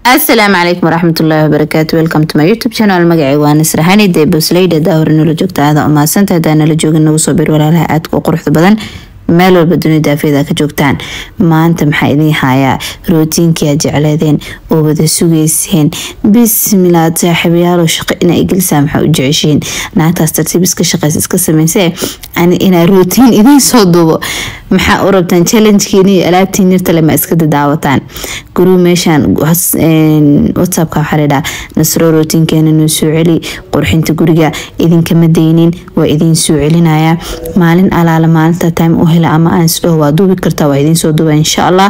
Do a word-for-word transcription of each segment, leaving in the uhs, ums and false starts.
السلام عليكم ورحمة الله وبركاته. ويلكم تو ماي يوتيوب شانل. magacayga waa Nasra Hani de Bosleyda daawar nala joogta aada uma santa hadana la joogin nagu soo bir walaalaha aad ku quruxda badan meel walba dunida afeeda ka joogtaan. maanta maxaa idin hayaa routinkii aad jecleedeen oo wada sugeyseen. bismillaah saaxiibayaal shaqo ina igilsaa maxaa u jeceshiin naagtaas tartiib iska shaqeys iska sameysay ani ina routine idin soo duubo maxaa u rabtaan challenge-kiini alaabtiin nirta lama iska daawataan guru meeshan whatsapp ka xariida nasro routinekeena noo soo celi qurxinta guriga idin kama deynin waa idin soo celinaya maalin alaala maalinta time u hela ama aan soo waa duubi kartaa waa idin soo duuba insha Allah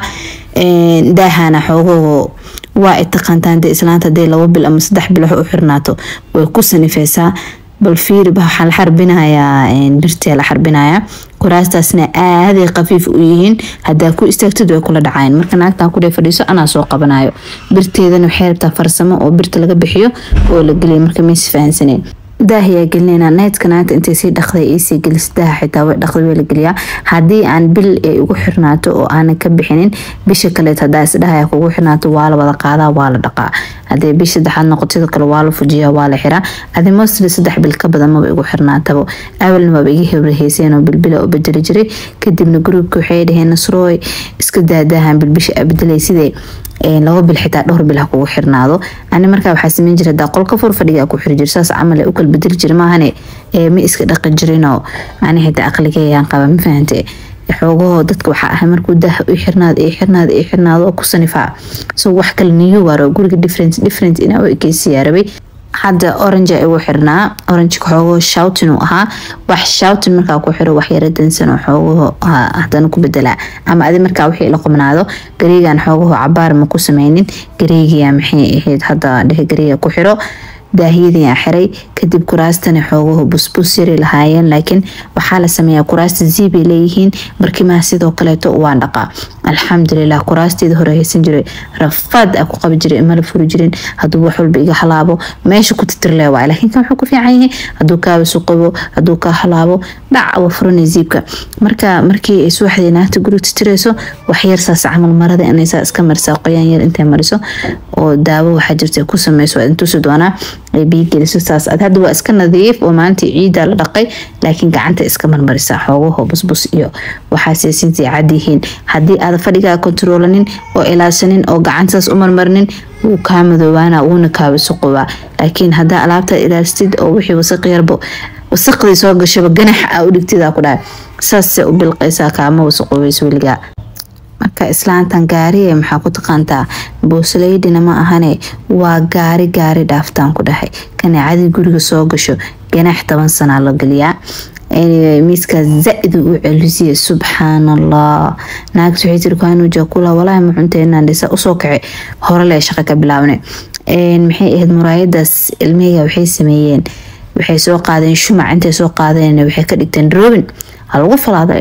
ee daahana xogo waa itaqaantaan de islaanta de laba bil ama saddex bil u xirnaato way ku sanifeysaa bal fiir ba xal xarbinaya in birta la xarbinaya kuraastaasna aad ay qafiif u yihiin hadaa ku istaagtid way kula dhacayeen marka naagtan ku fadhiiso ana soo qabanayo birteedana waxay rabtaa farsamo oo birta laga bixiyo oo la galiyo marka ma isfahansaneen daahiya galnayna needka naagta intay si dhaqday ee si galistaa xitaa way dhaqday way la galiya hadii aan bil ay ugu xirnaato oo aan ka bixinin bisha kale hadaa is dhahay ugu xirnaato waa la wada qaadaa waa la dhaqaa hadii bisha saddexaad noqoto kale waa la fujiyaa waa la xiraa hadii mostly saddex bil ka badan ma ugu xirnaatabo awalna ma iga hebreheyseen oo bilbil oo bedeli jiray kadibna groupka waxay dhaheen nasrooy iska daadahan bilbish abdalay sidee ee laba bil xitaa dhowr bil ha kugu xirnaado ani markaa waxa sameyn jiray da qolka fur fadhiga ku xiri jirsaas amal ay u kala bedeli jiray maahane ee ma iska dhaqan jirino ani xitaa aqligayaan qaba ma fahantay xogo dadka waxa ah markuu dah u xirnaad ee xirnaad ee xirnaad oo ku sanifaa soo wax kale niyo waro guriga different different ina oo keesi yarabay hadda orange ay u xirnaa orange xogo shoutin oo aha wax shoutin marka ku xiro wax yara dansan oo xogo hadan ku bedela ama adi marka wixii la qomnaado gariigan xogo cabaar ma ku sameynin gariiga maxay ahayd hadda dheh gariiga ku xiro daahiyadii xiray kadib kuraastana xogo busbus yari lahaayeen laakiin waxa la sameeyaa kuraasta ziib leeyihiin markii ma sidoo kale to waan dhaqa alxamdulillah kuraasteeda hore haysan jiray rafad aku qab jiray ma la furu jirin haduu wax walba iga halaabo meesha ku titirlee waa laakiin kan wuxuu ku fiican yahay haduu ka suqabo haduu ka halaabo dhac oo furna ziibka marka markii ay suuxdii naagta guri titireyso wax yar saas camal marada inay saas iska marsaa qoyaan yar intay mariso oo daawo waxa jirta ku sameyso intuu soo doona ay biigeliso saas aad hadda waa iska nadiif oo maanta ciida la dhaqay laakiin gacanta iska marmarisa xogo busbus iyo waxa seesintii caadihiin hadii aad fadhiga controlanin oo ilaasanin oo gacantaas u marmarnin uu ka madoobaana uuna ka wasaqoba laakiin hada alaabta ilaastid oo wixii wasaq yarbo wasaqdii soo gashay ganax ah u dhigtida ku dhaay saas u bilqaysa kaama wasaqobayso wiliga marka islaantan gaari maxaa ku taqaantaa Bosleyda ma ahane waa gaari gaari dhaaftaan ku dhahay kana caadi guriga soo gasho ganax toban sano la galiya anyway miska zaid u celisay subhanallah naagtu waxay tir kaanu jakula walaa ma cunteena dhisa u soo kacay hore la shaqo ka bilaabnay een maxay ahayd muraayadaas ilmiga waxay sameeyeen waxay soo qaadeen shumac intay soo qaadeen waxay ka dhigteen robin hal ugu falaaday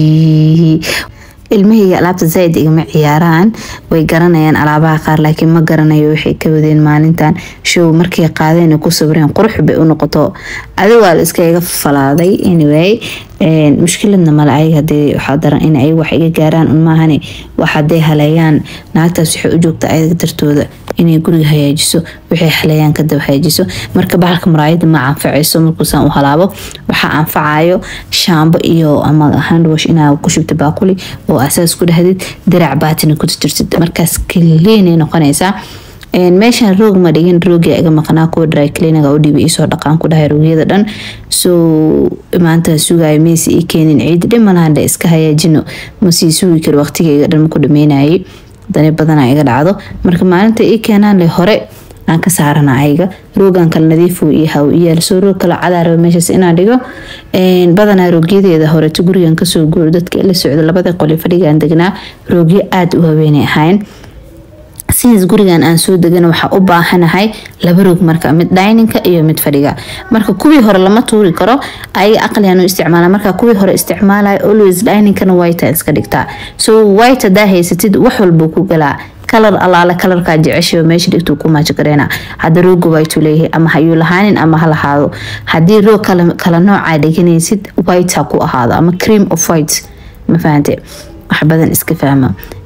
ilmihiga alaabta zaid igama ciyaaraan way garanayaan alaabaha qaar laakiin ma garanayo waxay ka wadeen maalintan show markay qaadeen ku sabreen qurux bay u noqoto adiga waa iska iga falaaday anyway een mushkiladna ma la ay hadii waxa daran in ay wax iga gaaraan un maahane waxa day halayaan naagtaas waxay u joogtaa ayaga dartooda inay guriga hagaajiso waxay halayaan ka dab hagaajiso marka bahalka muraayada ma anfacayso markuu saan u halaabo waxa anfacayo shaambo iyo ama hand wash ina ku shubto baaquli oo asaas ku dhahdid dirac baatina ku tirtirtid markaas kaleena noqonaysa een meeshan roog ma dhigin rooga iga maqnaa ku dry cleaner oo dib isoo dhaqan ku dhahay roogyada dhan soo maanta suugay meesi ee keenin ciid dhimanaan iska hagaajino ma sii suugi kar waqtigeega dhan ku dhameynayay dani badan ay iga dhacdo marka maalinta ee keenan le hore aan ka saarana ayga roogan kala nadiif uu yahay iyo soo roog kala cadaar meeshas inaan dhigo een badana roogyadeeda hore tu gurigan ka soo guur dadka la socdo labada qol fadhiga aan degnaa roogyo aad u haweenay ahayn since gurigan aan soo degan waxa u baahanahay laba roog marka mid dining-ka iyo mid fadhiga marka kuwii hore lama tuuri karo ay aqliyan u isticmaala marka kuwii hore isticmaalay always dining-kana white iska dhigtaa so white daa haysatid wax walba ku galaa color alaala colorka jecesho meesha dhigto ku maaji kareena hada roog white leeyahay ama hayu lahaanin ama hal ahaado hadii roog kala kala nooc ay dhiganaysid white ku ahaado ama cream of white ma fahantay wax badan iska fahma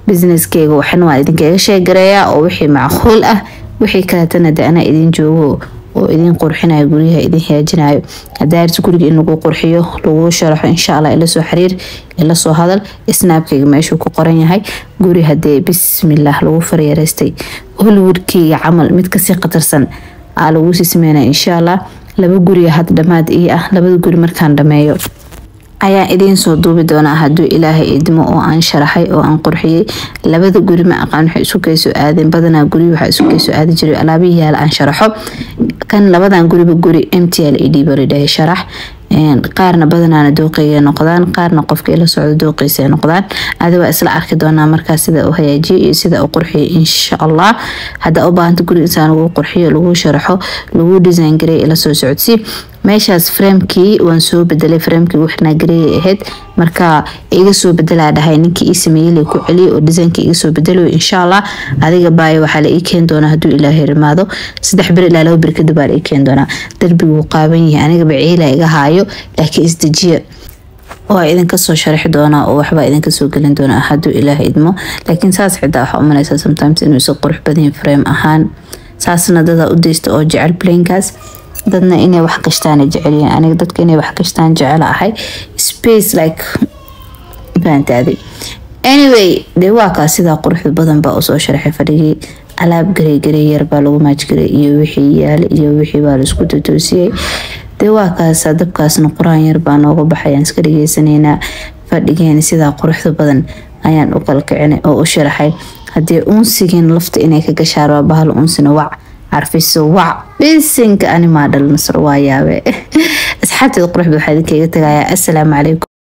businesskayga waxan waa idinkaga sheegareeyaa oo wixii macquul ah wixii kaleetana de anaa idin joogo oo idin qurxinayo guryaha idin hagaajinayo hadaarta guriga in lagu qurxiyo lagu sharaxo insha Allah ila soo xiriir ila soo hadal snapkayga meeshuu ku qoran yahay guri hadee bismillah lagu faryareystay hollywoodkayga camal mid ka sii qatarsan aa lagu sii sameynaa insha Allah laba guri had dhamaad ii ah labada guri markaan dhameeyo ayaa idin soo duubi doona haduu Ilaahay idmo oo aan sharaxay oo aan qurxiyay labada guri ma aqaan waxa isku kayso aadin badana guri waxa isku kayso aadi jiray alaabihi yaal aan sharaxo kan labadan guriba guri M T L E D bariday sharax een qaarna badanaana dooqeeya noqdaan qaarna qofka ila socdo dooqeeysa noqdaan adiga waa isla arki doona marka sida uu hagaajiyo iyo sida uu qurxiyo insha Allah hada u baahanta guri insan ugu qurxiyo lagu sharaxo lagu design gareey ila soo socodsi meeshaas framekii waan soo bedelay framekii waxna gareey ahayd marka iga soo bedelaa dhahay ninkii ii sameeyay ku celiyo oo designkii iga soo bedelo insha Allah adiga baay waxa la ii keen doona haduu Ilaahay rimaado saddex bir ilaa laba bir kadib aa ii keen doona darbigu qaaban yahay aniga baciila iga haayo laakiin isdajiya oo idin ka soo sharaxi doona oo waxba idin ka soo galin doona haduu Ilaahay idmo laakiin saas xitaa waxa u malaysaa sometimes inuu soo qurux badan frame ahaan saasna dada u deysto oo jecel plainkaas dadna inay wax kashtaan jeceliyaan aniga dadka inay wax kashtaan jecel ahay space like baantaadi anyway de waa ka sida quruxda badan baa soo sharaxay fadhigii alaab gareey gareey yar baa lagu maaj gareey iyo wixii yaal iyo wixii baa la isku toosiyay de waa ka sadabkaasna quraan yar baa nooga baxayaan iska dhigeysanayna fadhigeena sida quruxda badan ayaan u qalkicinay oo u sharaxay hadii uunsigeen lafta inay ka gashaaro bahal uunsina wac عرفيسو وع بسنك أنا ما دل مصر وياه أصحابتي القروح بحديث كي السلام عليكم.